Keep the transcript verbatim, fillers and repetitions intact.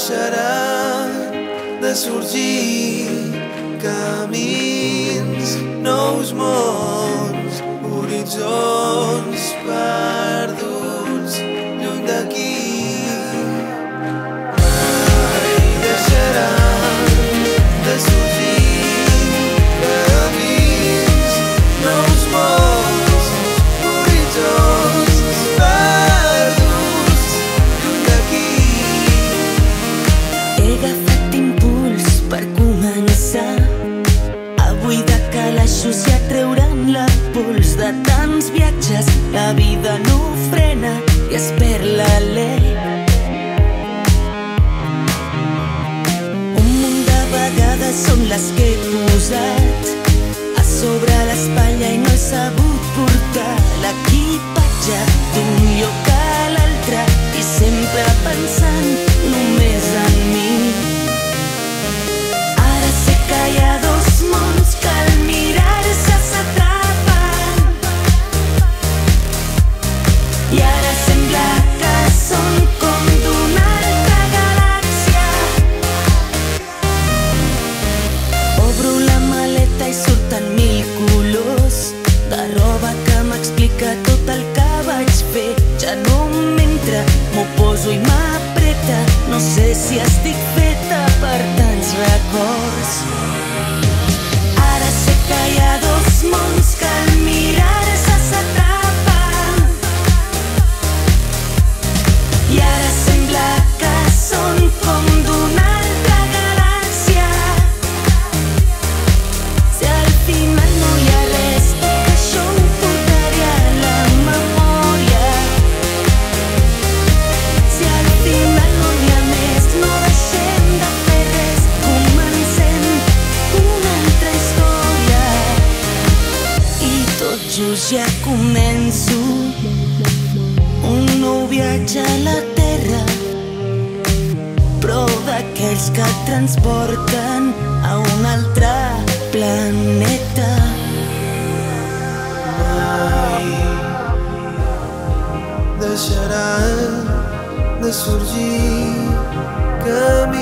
deixaran de sorgir camins, nous mons, horitzons perduts lluny d'aquí. Mai deixaran de sorgir camins, nous mons, horitzons perduts lluny d'aquí. He agafat impuls per començar a buidar calaixos i a treure'n la pols de tants viatges. La vida no frena i es perd l'alè. Un munt de vegades són les que he posat a sobre l'espatlla i no he sabut portar l'equipatge d'un lloc a l'altre i sempre pensant només en mi. Ara sé que hi ha dos mons que al mirar-se s'atrapen i ara sembla que són com d'una altra galàxia. Obro la maleta i surten mil colors de roba que m'explica tot el que vaig fer. Ja no m'entra, m'ho poso i m'apreta. No sé si estic feta per tants records. Ara sé que hi ha dos mons que al mirar-se s'atrapen i ara sembla que són com d'una altra galàxia. Si al final no hi ha res, tot això ho portaré a la memòria. Si al final no n'hi ha més, no deixem de fer res, comencem una altra història. I tot just ja començo un nou viatge a la Terra, però d'aquells que et transporten a un altre planeta. Mai deixaran de sorgir camins.